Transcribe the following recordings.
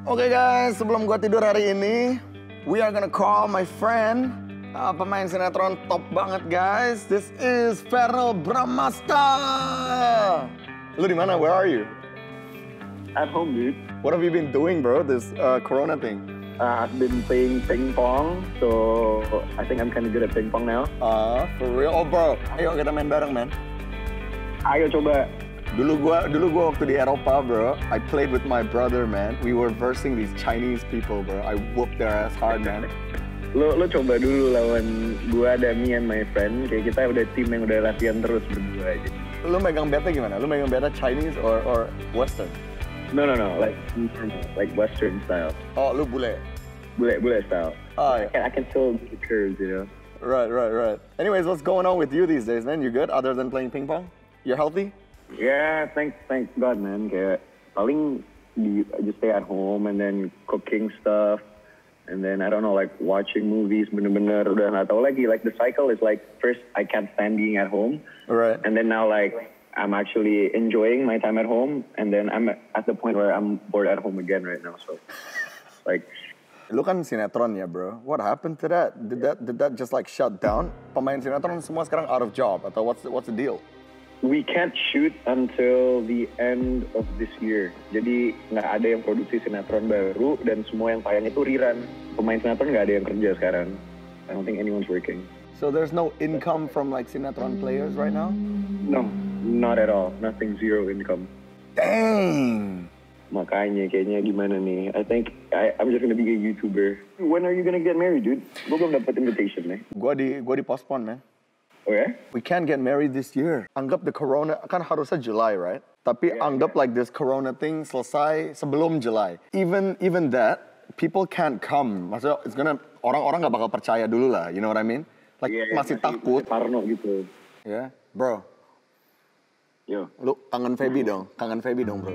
Oke guys, sebelum gua tidur hari ini, we are gonna call my friend, pemain sinetron top banget guys. This is Verrel Bramasta. Lu di mana? Where are you? At home, dude. What have you been doing, bro? This Corona thing. I've been playing ping pong, so I think I'm kind of good at ping pong now. For real? Oh bro, ayo kita main bareng, man. Ayo coba. Dulu gua waktu di Eropa, bro. I played with my brother, man. We were versing these Chinese people, bro. I whooped their ass hard, man. Lo coba dulu lawan gua dan me and my friend. Kayak kita udah tim yang udah latihan terus berdua aja. Lu megang beta gimana? Lu megang beta Chinese or Western? No, like Western style. Oh, lu bule? Bule style. Oh, yeah. I can still do the curves, you know. Right. Anyways, what's going on with you these days, man? You good? Other than playing ping pong? You're healthy? Yeah, thank God, man. Kayak paling I just stay at home and then cooking stuff, and then I don't know, like watching movies. Bener-bener udah nggak tahu lagi. Like the cycle is like first I can't stand being at home, Right. and then now like I'm actually enjoying my time at home, and then I'm at the point where I'm bored at home again right now. So like. Lu kan sinetron ya, bro. What happened to that? Did that just like shut down? Pemain sinetron semua sekarang out of job atau what's the deal? We can't shoot until the end of this year. Jadi nggak ada yang produksi sinetron baru dan semua yang tayang itu rerun. Pemain sinetron nggak ada yang kerja sekarang. I don't think anyone's working. So there's no income from like sinetron players right now? No, not at all. Nothing, zero income. Dang. Makanya kayaknya gimana nih? I think I'm just gonna be a YouTuber. When are you gonna get married, dude? Gue belum dapat invitation nih. Gua di postpone, man. Oh ya? We can't get married this year. Anggap the corona, kan harusnya July, right? Tapi anggap like this corona thing selesai sebelum July. Even that, people can't come. Maksudnya, orang-orang nggak bakal percaya dulu lah. You know what I mean? Like masih takut. Parno gitu. Ya, bro. Yo. Lu kangen Feby dong, bro.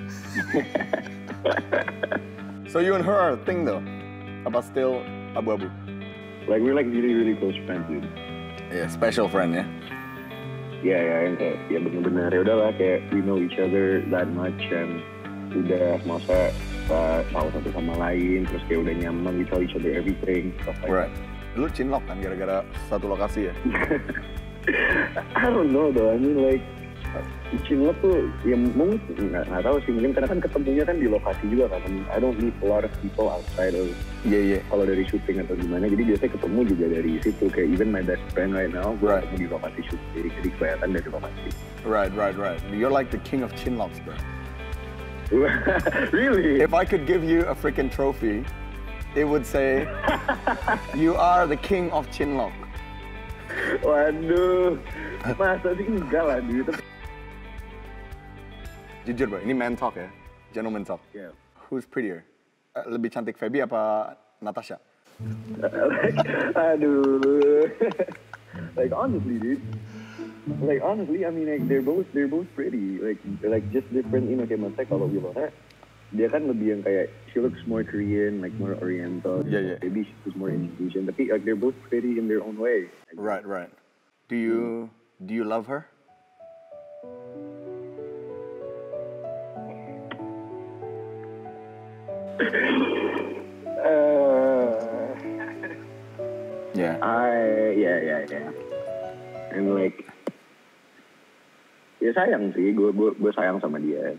So you and her are a thing though? Apa still abu-abu? Like we're like really close friends, dude. Yeah, special friend ya. Ya yang kayak ya bener-bener ya udahlah kayak we know each other that much and udah masa tahu satu sama lain terus kayak udah nyaman, we tell each other everything stuff like Right. Lu cinlok kan gara-gara satu lokasi ya? I don't know though, I mean like cinlok tuh ya mungkin nggak tahu sih, mungkin karena kan ketemunya kan di lokasi juga kan. I don't meet a lot of people outside of kalau dari syuting atau gimana, jadi biasanya ketemu juga dari situ. Kayak even my best friend right now gue ketemu di lokasi syuting, jadi kelihatan dari lokasi. Right. You're like the king of chinlocks, bro. Really? If I could give you a freaking trophy, it would say you are the king of chinlock. Waduh, masa sih enggak lah dude. Jujur bro, ini man talk ya, gentleman talk. Yeah. Who's prettier? Lebih cantik Feby apa Natasha? Aduh. Like honestly, dude. Like honestly, I mean like they're both pretty. Like just different, you know, kayak maksudnya kalau gimana? Dia kan lebih yang kayak she looks more Korean, like more Oriental. Yeah. Maybe she's more Indonesian, tapi like they're both pretty in their own way. Right. Do you love her? Yeah. Yeah. And like, ya sayang sih, gue sayang sama dia.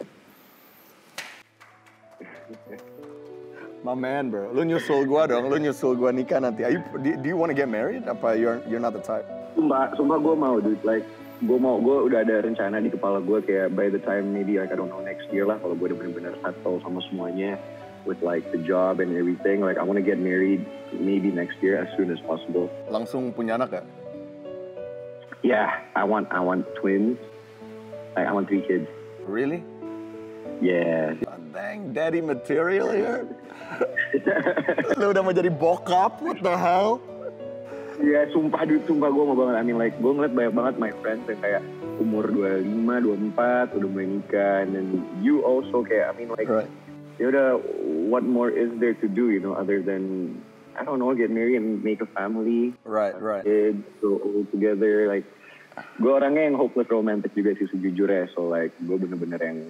My man, bro. Lu nyusul gua dong. Lu nyusul gua nikah nanti. Do you want to get married? Apa you're not the type? Sumpah gue mau, dude. Like, gue udah ada rencana di kepala gue kayak by the time maybe like I don't know next year lah, kalau gue udah bener-bener settle sama semuanya with like the job and everything. Like I want to get married maybe next year as soon as possible. Langsung punya anak gak? Yeah, I want twins. Like I want 3 kids. Really? Yeah. Dang, daddy material here. Lu udah mau jadi bokap? What the hell? Ya sumpah gue mau banget. I mean like gue ngeliat banyak banget my friends yang kayak umur 25, 24 udah mulai nikah, and you also kayak I mean like ya udah what more is there to do, you know, other than I don't know, get married and make a family. Right. Kids, so all together like gue orangnya yang hopeless romantic juga sih sejujurnya, so like gue bener-bener yang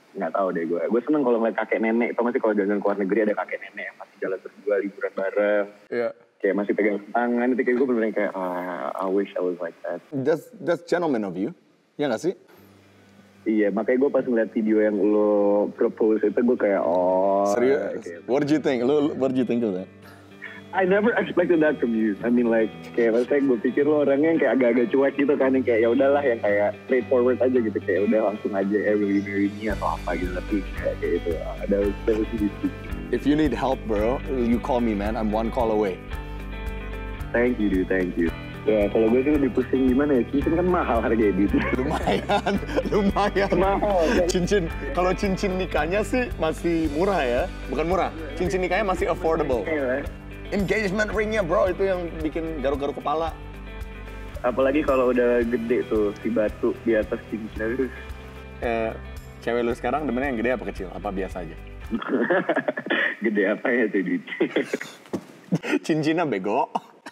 nggak tahu deh gue. Gue seneng kalau ngeliat kakek nenek. Tau masih kalau jalan ke luar negeri ada kakek nenek yang masih jalan berdua liburan bareng. Iya. Kayak masih pegang tangan. Itu kayak gue bener-bener kayak I wish I was like that. That's gentleman of you. Ya nggak sih? Iya, makanya gue pas ngeliat video yang lo propose itu gue kayak serius? Okay. What did you think? What did you think of that? I never expected that from you. I mean like kayak maksudnya gue pikir lo orangnya yang kayak agak-agak cuek gitu kan, yang kayak ya udahlah yang kayak straightforward aja gitu, kayak udah langsung aja will you marry me atau apa gitu, tapi kayak itu ada gitu. If you need help bro, you call me man. I'm one call away. Thank you dude, thank you. Ya kalau gue sih lebih pusing gimana ya, cincin kan mahal harganya dude. Lumayan. Mahal. Cincin, kalau cincin nikahnya sih masih murah ya, bukan murah. Cincin nikahnya masih affordable. Engagement ringnya bro, itu yang bikin garuk-garuk kepala. Apalagi kalau udah gede tuh si batu di atas cincin itu. Cewek lu sekarang demennya yang gede apa kecil? Apa biasa aja? Gede apa ya tuh dude? Cincinnya bego.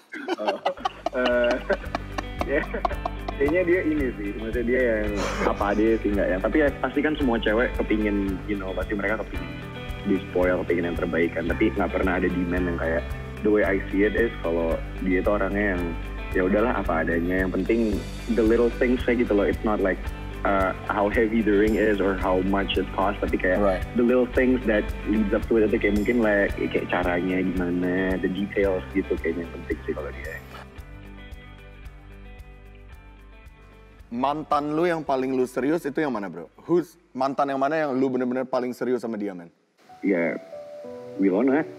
Ya, kayaknya dia ini sih, maksudnya dia yang apa dia sih nggak ya. Tapi ya pasti kan semua cewek kepingin, pasti mereka kepingin di spoil, kepingin yang terbaik kan. Tapi nggak pernah ada demand yang kayak the way I see it is kalau dia itu orangnya yang ya udahlah apa adanya. Yang penting the little things kayak gitu loh. It's not like how heavy the ring is or how much it costs, tapi kayak the little things that leads up to it, itu kayak mungkin like kayak caranya gimana, the details gitu kayaknya yang penting sih kalau dia. Mantan lu yang paling lu serius itu yang mana bro? Mantan yang mana yang lu bener-bener paling serius sama dia men? Ya, Wilona.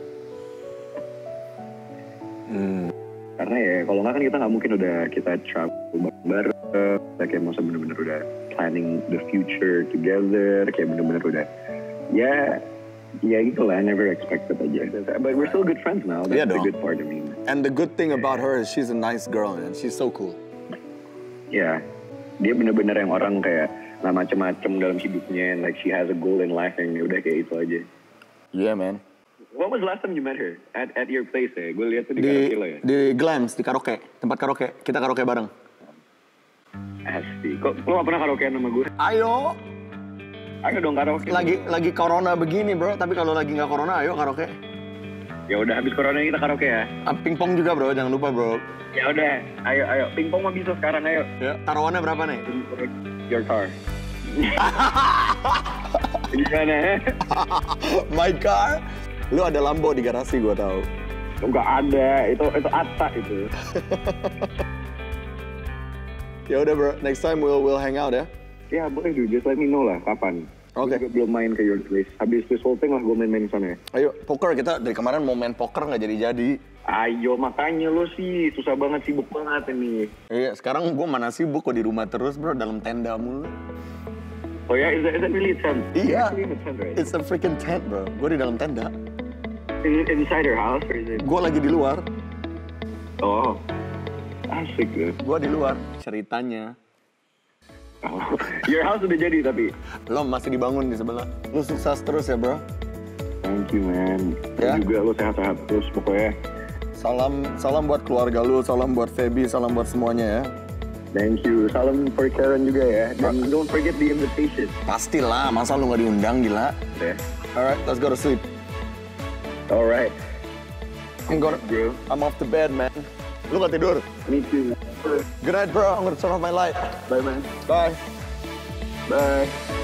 Karena ya kalau nggak kan kita nggak mungkin udah kita travel bareng, kita kayak masa bener-bener udah planning the future together, kayak bener-bener udah ya gitu lah. I never expected aja. But we're still good friends now. That's the good part of me. And the good thing about her is she's a nice girl and she's so cool. Ya, dia bener-bener yang orang kayak nggak macem-macem dalam hidupnya, and like she has a goal in life yang udah kayak itu aja. Yeah man. What was the last time you met her? At your place ya? Gue lihat tuh di karaoke lo ya? Di Glams, di karaoke. Tempat karaoke. Kita karaoke bareng. Asli. Kok lo gak pernah karaokean sama gue? Ayo dong karaoke. Lagi corona begini bro. Tapi kalau lagi nggak corona, ayo karaoke. Ya udah, habis corona kita karaoke ya? Pingpong juga bro, jangan lupa bro. Ya udah, ayo. Pingpong mah bisa sekarang, ayo. Ya, taruhannya berapa nih? Your car. Gimana? My car? Lu ada Lambo di garasi gua tahu. Enggak ada, itu Atta itu. Ya udah bro, next time we'll hang out ya. Ya boleh dude, just let me know lah kapan. Oke. Gue belum main ke your place. Habis this whole thing lah gue main-main di sana ya. Ayo, poker kita dari kemarin mau main poker nggak jadi-jadi. Ayo, makanya lo sih susah banget, sibuk banget ini. Iya, sekarang gua mana sibuk kok di rumah terus bro, dalam tenda mulu. Oh ya, is that really a tent? Iya, It's really a tent, right? it's a freaking tent bro. Gua di dalam tenda. Is it inside your house or is it? Gua lagi di luar. Oh, asik tuh. Gua di luar. Ceritanya. Oh. Your house udah jadi tapi. Lo masih dibangun di sebelah. Lu sukses terus ya bro. Thank you man. Ya. Juga lo sehat-sehat terus pokoknya. Salam buat keluarga lu, salam buat Feby, salam buat semuanya ya. Thank you. Salam for Karen juga ya. Dan don't forget the invitation. Pastilah, masa lu nggak diundang gila. Yeah. Alright, let's go to sleep. Alright. I'm off to bed man. Lu nggak tidur? Me too. Good night bro, I'm gonna turn off my light. Bye man. Bye. Bye.